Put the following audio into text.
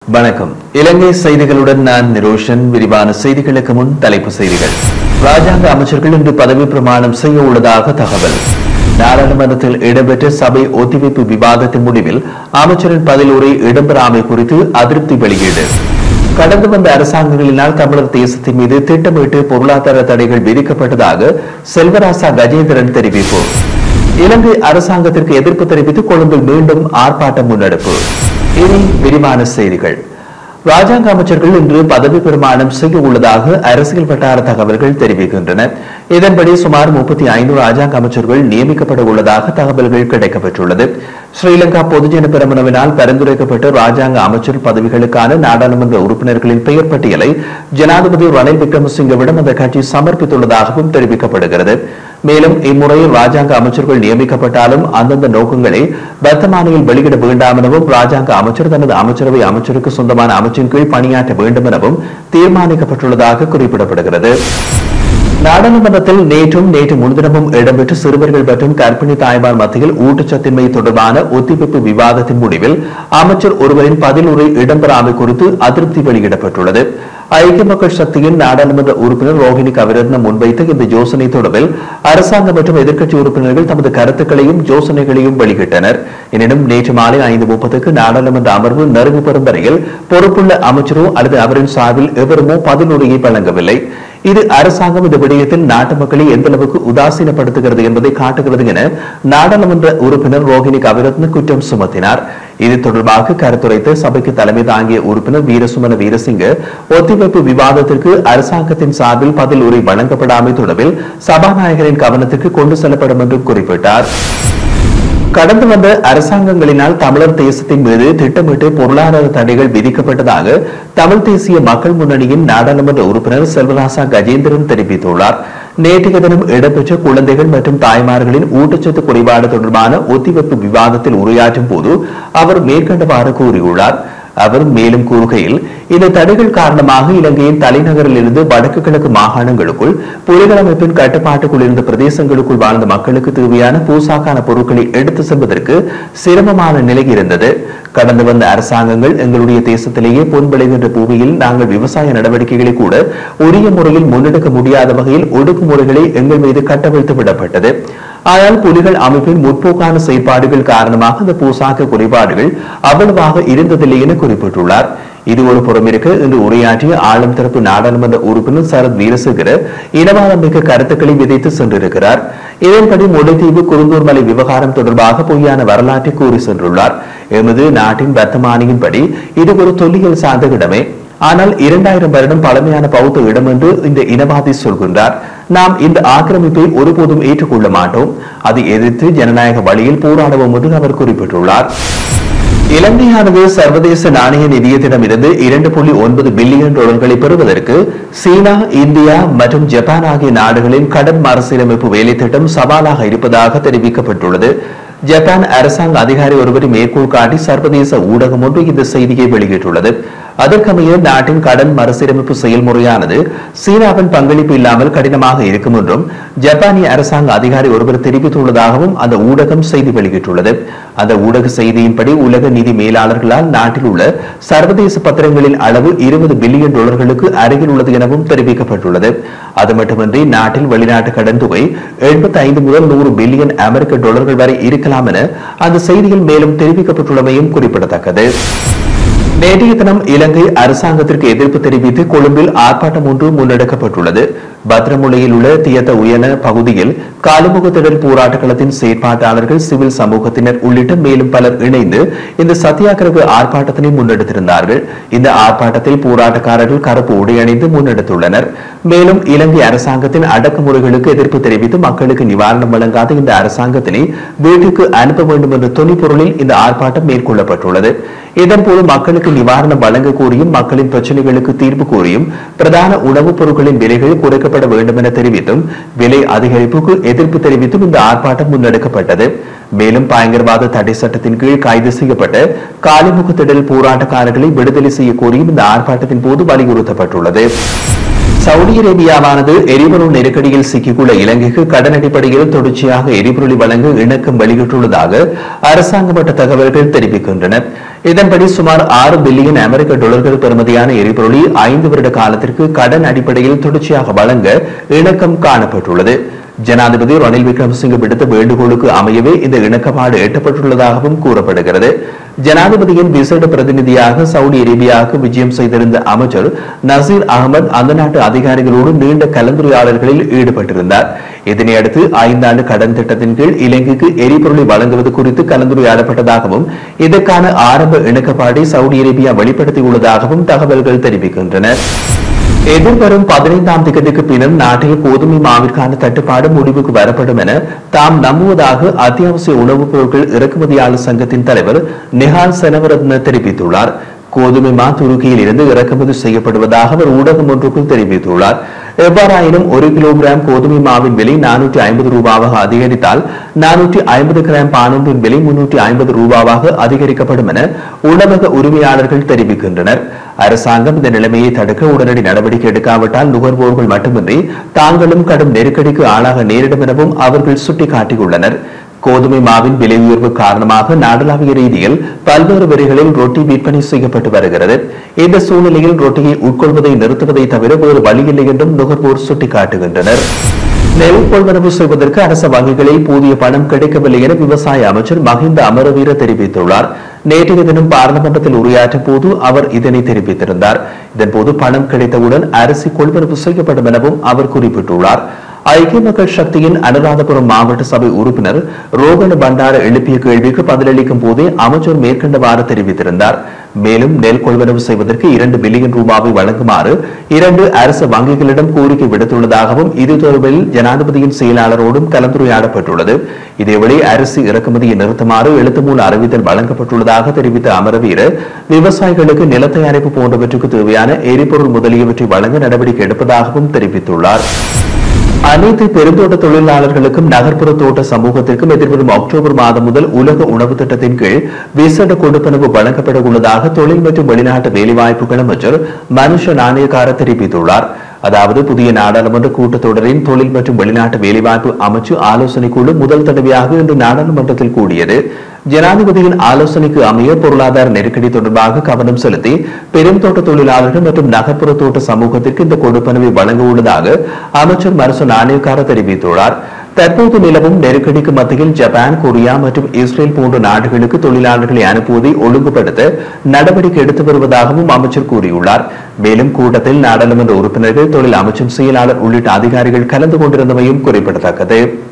வணக்கம். இலங்கை செய்திகளுடன் நான் நிரோஷன். விரிவான செய்திகளுக்கு முன் தலைப்பு செய்திகள். ராஜாங்க அமைச்சர்கள் இன்று பதவி பிரமாணம் செய்ய உள்ளதாக தகவல். நாடாளுமன்றத்தில் இடம்பெற்ற சபை ஒத்திவைப்பு விவாதத்தின் முடிவில் அமைச்சரின் பதில் உரை இடம்பெறாமை குறித்து அதிருப்தி வெளியீடு. கடந்து வந்த அரசாங்கங்களினால் தமிழர் தேசத்தின் மீது திட்டமிட்டு பொருளாதார தடைகள் விதிக்கப்பட்டதாக செல்வராசா கஜேந்திரன் தெரிவிப்பு. இலங்கை அரசாங்கத்திற்கு எதிர்ப்பு தெரிவித்து கொழும்பில் மீண்டும் ஆர்ப்பாட்டம் முன்னெடுப்பு. இனி விரிவான செய்திகள். ராஜாங்க அமைச்சர்கள் இன்று பதவி பிரமாணம் செய்ய உள்ளதாக அரசியல் வட்டார தகவல்கள் தெரிவிக்கின்றன. இதன்படி சுமார் 35 ராஜாங்க அமைச்சர்கள் நியமிக்கப்பட உள்ளதாக தகவல்கள் கிடைக்கப்பெற்றுள்ளது. ஸ்ரீலங்கா பொதுஜன பெரமுனவினால் பரிந்துரைக்கப்பட்ட ராஜாங்க அமைச்சர் பதவிகளுக்கான நாடாளுமன்ற உறுப்பினர்களின் பெயர் பட்டியலை ஜனாதிபதி ரணில் விக்ரமசிங்கவிடம் அந்த கட்சி சமர்ப்பித்துள்ளதாகவும் தெரிவிக்கப்படுகிறது. மேலும் இம்முறை ராஜாங்க அமைச்சர்கள் நியமிக்கப்பட்டாலும் அந்தந்த நோக்கங்களை வர்த்தமானியில் வெளியிட வேண்டாம் எனவும் ராஜாங்க அமைச்சர் தனது அமைச்சரவை அமைச்சருக்கு சொந்தமான அமைச்சின் கீழ் பணியாற்ற வேண்டும் எனவும் தீர்மானிக்கப்பட்டுள்ளதாக குறிப்பிடப்படுகிறது. நாடாளுமன்றத்தில் நேற்று முன்தினமும் இடம்பெற்ற சிறுவர்கள் மற்றும் கர்ப்பிணி தாய்மார் மத்தியில் ஊட்டச்சத்தின்மை தொடர்பான ஒத்திவைப்பு விவாதத்தின் முடிவில் அமைச்சர் ஒருவரின் பதில் உரை இடம்பெறாமை குறித்து அதிருப்தி வெளியிடப்பட்டுள்ளது. ஐக்கிய மக்கள் சக்தியின் நாடாளுமன்ற உறுப்பினர் ரோஹிணி கவிரத்ன முன்வைத்த இந்த யோசனை தொடர்பில் அரசாங்கம் மற்றும் எதிர்க்கட்சி உறுப்பினர்கள் தமது கருத்துக்களையும் யோசனைகளையும் வெளியிட்டனர். எனினும் நேற்று மாலை 5:30 நாடாளுமன்ற அமர்வு நிறைவு பெறும் வரையில் பொறுப்புள்ள அமைச்சரோ அல்லது அவரின் சார்பில் எவருமோ பதில் உரையை வழங்கவில்லை. இது அரசாங்கம் இந்த விடயத்தில் நாட்டு மக்களை எந்த அளவுக்கு உதாசீனப்படுத்துகிறது என்பதை காட்டுகிறது என நாடாளுமன்ற உறுப்பினர் ரோஹிணி கவிரத்ன குற்றம் சுமத்தினார். இது தொடர்பாக கருத்துரைத்த சபைக்கு தலைமை தாங்கிய உறுப்பினர் வீரசுமன வீரசிங்க ஒத்திவைப்பு விவாதத்திற்கு அரசாங்கத்தின் சார்பில் பதில் உரை வழங்கப்படாமை தொடர்பில் சபாநாயகரின் கவனத்திற்கு கொண்டு செல்லப்படும் என்றும் குறிப்பிட்டார். கடந்து வந்த அரசாங்கங்களினால் தமிழர் தேசத்தின் மீது திட்டமிட்டு பொருளாதார தடைகள் விதிக்கப்பட்டதாக தமிழ் தேசிய மக்கள் முன்னணியின் நாடாளுமன்ற உறுப்பினர் செல்வராசா கஜேந்திரன் தெரிவித்துள்ளார். நேற்றைய தினம் இடம்பெற்ற குழந்தைகள் மற்றும் தாய்மார்களின் ஊட்டச்சத்து குறைபாடு தொடர்பான ஒத்திவைப்பு விவாதத்தில் உரையாற்றும் போது அவர் மேற்கண்டவாறு கூறியுள்ளார். அவர் மேலும் கூறுகையில், இந்த தடைகள் காரணமாக இலங்கையின் தலைநகரில் இருந்து வடக்கு கிழக்கு மாகாணங்களுக்குள் புலிகள் அமைப்பின் கட்டுப்பாட்டுக்குள் இருந்த பிரதேசங்களுக்குள் வாழ்ந்த மக்களுக்கு தேவையான பூசாக்கான பொருட்களை எடுத்து செல்வதற்கு சிரமமான நிலை இருந்தது. கடந்து வந்த அரசாங்கங்கள் எங்களுடைய தேசத்திலேயே பொன் விளைகின்ற பூமியில் நாங்கள் விவசாய நடவடிக்கைகளை கூட உரிய முறையில் முன்னெடுக்க முடியாத வகையில் ஒடுக்குமுறைகளை எங்கள் மீது கட்டவிழ்த்து விடப்பட்டது. ஆனால் புலிகள் அமைப்பின் முற்போக்கான செயற்பாடுகள் காரணமாக இந்த பூசாக்க குறைபாடுகள் அவ்வளவாக இருந்ததில்லை என குறிப்பிட்டுள்ளார். இது ஒரு புறமிருக்க இன்று உரையாற்றிய ஆளும் தரப்பு நாடாளுமன்ற உறுப்பினர் சரத் வீரசேகர இனவாதம் மிக்க கருத்துக்களை விதைத்து சென்றிருக்கிறார். இதன்படி முல்லைத்தீவு குருந்தூர் மலை விவகாரம் தொடர்பாக பொய்யான வரலாற்றை கூறி சென்றுள்ளார். எமது நாட்டின் வர்த்தமானியின்படி இது ஒரு தொல்லியல் சார்ந்த இடமே. ஆனால் 2000 வருடம் பழமையான பௌத்த இடம் என்று இந்த இனவாதி சொல்கின்றார். நாம் இந்த ஆக்கிரமிப்பை ஒருபோதும் ஏற்றுக்கொள்ள மாட்டோம். அதை எதிர்த்து ஜனநாயக வழியில் போராடுவோம் என்று அவர் குறிப்பிட்டுள்ளார். இலங்கையானது சர்வதேச நாணய நிதியத்திடம் இருந்து 2.9 பில்லியன் டாலர்களை பெறுவதற்கு சீனா, இந்தியா மற்றும் ஜப்பான் ஆகிய நாடுகளின் கடன் மறுசீரமைப்பு வேலை திட்டம் சவாலாக இருப்பதாக தெரிவிக்கப்பட்டுள்ளது. ஜப்பான் அரசாங்க அதிகாரி ஒருவரை மேற்கோள் காட்டி சர்வதேச ஊடகம் ஒன்று இந்த செய்தியை வெளியிட்டுள்ளது. அதற்கமைய நாட்டின் கடன் மறுசீரமைப்பு செயல்முறையானது சீனாவின் பங்களிப்பு இல்லாமல் கடினமாக இருக்கும் என்றும் ஜப்பானிய அரசாங்க அதிகாரி ஒருவர் தெரிவித்துள்ளதாகவும் அந்த ஊடகம் செய்தி வெளியிட்டுள்ளது. அந்த ஊடக செய்தியின்படி உலக நிதி மேலாளர்களால் நாட்டில் உள்ள சர்வதேச பத்திரங்களின் அளவு 20 பில்லியன் டாலர்களுக்கு அருகில் உள்ளது எனவும் தெரிவிக்கப்பட்டுள்ளது. அது மட்டுமின்றி நாட்டில் வெளிநாட்டு கடன் தொகை 85 முதல் 100 பில்லியன் அமெரிக்க டாலர்கள் வரை இருக்கலாம் என அந்த செய்தியில் மேலும் தெரிவிக்கப்பட்டுள்ளமையும் குறிப்பிடத்தக்கது. நேற்றைய தினம் இலங்கை அரசாங்கத்திற்கு எதிர்ப்பு தெரிவித்து கொழும்பில் ஆர்ப்பாட்டம் ஒன்று முன்னெடுக்கப்பட்டுள்ளது. பத்திரமுலையில் உள்ள தியத்த உயன பகுதியில் காலிமுகத்திடல் போராட்ட களத்தின் செயற்பாட்டாளர்கள், சிவில் சமூகத்தினர் உள்ளிட்ட மேலும் பலர் இணைந்து இந்த சத்தியாகிரக ஆர்ப்பாட்டத்தினை முன்னெடுத்திருந்தார்கள். இந்த ஆர்ப்பாட்டத்தில் போராட்டக்காரர்கள் கருப்பு உடை அணிந்து முன்னெடுத்துள்ளனர். மேலும் இலங்கை அரசாங்கத்தின் அடக்குமுறைகளுக்கு எதிர்ப்பு தெரிவித்து மக்களுக்கு நிவாரணம் வழங்காத இந்த அரசாங்கத்தினை வீட்டுக்கு அனுப்ப வேண்டும் என்ற தொனிப்பொருளில் இந்த ஆர்ப்பாட்டம் மேற்கொள்ளப்பட்டுள்ளது. இதன்போது மக்களுக்கு நிவாரணம் வழங்க கோரியும் மக்களின் பிரச்சனைகளுக்கு தீர்வு கோரியும் பிரதான உணவுப் பொருட்களின் விலைகள் குறைக்கப்பட வேண்டும் என தெரிவித்தும் விலை அதிகரிப்புக்கு எதிர்ப்பு தெரிவித்தும் இந்த ஆர்ப்பாட்டம் முன்னெடுக்கப்பட்டது. மேலும் பயங்கரவாத தடை சட்டத்தின் கீழ் கைது செய்யப்பட்ட காலிமுகத்திடல் போராட்டக்காரர்களை விடுதலை செய்ய கோரியும் இந்த ஆர்ப்பாட்டத்தின் போது வலியுறுத்தப்பட்டுள்ளது. சவுதி அரேபியாவானது எரிபொருள் நெருக்கடியில் சிக்கியுள்ள இலங்கைக்கு கடன் அடிப்படையில் தொடர்ச்சியாக எரிபொருளை வழங்க இணக்கம் வெளியிட்டுள்ளதாக அரசாங்க மட்ட தகவல்கள் தெரிவிக்கின்றன. இதன்படி சுமார் 6 பில்லியன் அமெரிக்க டாலர்கள் பெறுமதியான எரிபொருளை 5 வருட காலத்திற்கு கடன் அடிப்படையில் தொடர்ச்சியாக வழங்க இணக்கம் காணப்பட்டுள்ளது. ஜனாதிபதி ரணில் விக்ரமசிங்க விடுத்த வேண்டுகோளுக்கு அமையவே இந்த இணக்கப்பாடு எட்டப்பட்டுள்ளதாகவும் கூறப்படுகிறது. ஜனாதிபதியின் விசேட பிரதிநிதியாக சவுதி அரேபியாவுக்கு விஜயம் செய்திருந்த அமைச்சர் நசீர் அகமது அந்த நாட்டு அதிகாரிகளோடு நீண்ட கலந்துரையாடல்களில் ஈடுபட்டிருந்தார். இதனையடுத்து 5 ஆண்டு கடன் திட்டத்தின் கீழ் இலங்கைக்கு எரிபொருளை வழங்குவது குறித்து கலந்துரையாடப்பட்டதாகவும் இதற்கான ஆரம்ப இணக்கப்பாடை சவுதி அரேபியா வெளிப்படுத்தியுள்ளதாகவும் தகவல்கள் தெரிவிக்கின்றன. எதிர்வரும் 15ஆம் தேதிக்கு பின்னர் நாட்டில் கோதுமை மாவிற்கான தட்டுப்பாடு முடிவுக்கு வரப்படும் என தாம் நம்புவதாக அத்தியாவசிய உணவுப் பொருட்கள் இறக்குமதியாளர் சங்கத்தின் தலைவர் நிஹால் செனவரத்ன தெரிவித்துள்ளார். கோதுமை மா துருக்கியில் இருந்து இறக்குமதி செய்யப்படுவதாக அவர் ஊடகம் ஒன்றுக்குள் தெரிவித்துள்ளார். எவ்வாறாயினும் 1 கிலோகிராம் கோதுமை மாவின் விலை 450 ரூபாவாக அதிகரித்தால் 450 கிராம் பானொன்றின் விலை 350 ரூபாவாக அதிகரிக்கப்படும் என உணவக உரிமையாளர்கள் தெரிவிக்கின்றனர். அரசாங்கம் இந்த நிலைமையை தடுக்க உடனடி நடவடிக்கை எடுக்காவிட்டால் நுகர்வோர்கள் மட்டுமின்றி தாங்களும் கடும் நெருக்கடிக்கு ஆளாக நேரிடும் எனவும் அவர்கள் சுட்டிக்காட்டியுள்ளனர். கோதுமை மாவின் விலை உயர்வு காரணமாக நாடளாவிய ரீதியில் பல்வேறு வரிகளில் ரொட்டி விற்பனை செய்யப்பட்டு வருகிறது. இந்த சூழ்நிலையில் ரொட்டியை உட்கொள்வதை நிறுத்துவதை தவிர வேறு வழியில்லை என்றும் நுகர்வோர் சுட்டிக்காட்டுகின்றனர். நெல் கொள்வனவு செய்வதற்கு அரச வங்கிகளில் போதிய பணம் கிடைக்கவில்லை என விவசாய அமைச்சர் மஹிந்த அமரவீர தெரிவித்துள்ளார். நேற்றைய தினம் பாராளுமன்றத்தில் உரையாற்றும் போது அவர் இதனை தெரிவித்திருந்தார். இதன்போது பணம் கிடைத்தவுடன் அரிசி கொள்வனவு செய்யப்படும் எனவும் அவர் குறிப்பிட்டுள்ளார். ஐக்கிய மக்கள் சக்தியின் அனுராதபுரம் மாவட்ட சபை உறுப்பினர் ரோகன பண்டார எழுப்பிய கேள்விக்கு பதிலளிக்கும் போதே அமைச்சர் மேற்கண்டவாறு தெரிவித்திருந்தார். மேலும் நெல் கொள்வனவு செய்வதற்கு 2 பில்லியன் ரூபாவை வழங்குமாறு 2 அரசு வங்கிகளிடம் கோரிக்கை விடுத்துள்ளதாகவும் இது தொடர்பில் ஜனாதிபதியின் செயலாளரோடும் கலந்துரையாடப்பட்டுள்ளது. இதேவேளை அரிசி இறக்குமதியை நிறுத்துமாறு எழுத்துமூல அறிவித்தல் வழங்கப்பட்டுள்ளதாக தெரிவித்த அமரவீர விவசாயிகளுக்கு நில தயாரிப்பு போன்றவற்றுக்கு தேவையான எரிபொருள் முதலியவற்றை வழங்க நடவடிக்கை எடுப்பதாகவும் தெரிவித்துள்ளார். அனைத்து பெருந்தோட்ட தொழிலாளர்களுக்கும் நகர்ப்புற தோட்ட சமூகத்திற்கும் எதிர்வரும் அக்டோபர் மாதம் முதல் உலக உணவு திட்டத்தின் கீழ் விசேட கொடுப்பனவு வழங்கப்பட உள்ளதாக தொழில் மற்றும் வெளிநாட்டு வேலைவாய்ப்புகள் அமைச்சர் மனுஷ நாணயக்கார தெரிவித்துள்ளார். அதாவது புதிய நாடாளுமன்ற கூட்டத்தொடரின் தொழில் மற்றும் வெளிநாட்டு வேலைவாய்ப்பு அமைச்சு ஆலோசனை குழு முதல் தடவையாக இன்று நாடாளுமன்றத்தில் கூடியது. ஜனாதிபதியின் ஆலோசனைக்கு அமைய பொருளாதார நெருக்கடி தொடர்பாக கவனம் செலுத்தி பெருந்தோட்ட தொழிலாளர்கள் மற்றும் நகர்ப்புற தோட்ட சமூகத்திற்கு இந்த கொடுப்பனவை வழங்க உள்ளதாக அமைச்சர் மனுஷ நாணயக்கார தெரிவித்துள்ளார். தற்போது நிலவும் நெருக்கடிக்கு மத்தியில் ஜப்பான், கொரியா மற்றும் இஸ்ரேல் போன்ற நாடுகளுக்கு தொழிலாளர்களை அனுப்புவதை ஒழுங்குபடுத்த நடவடிக்கை எடுத்து வருவதாகவும் அமைச்சர் கூறியுள்ளார். மேலும் கூட்டத்தில் நாடாளுமன்ற உறுப்பினர்கள், தொழில் அமைச்சின் செயலாளர் உள்ளிட்ட அதிகாரிகள் கலந்து கொண்டிருந்தமையும் குறிப்பிடத்தக்கது.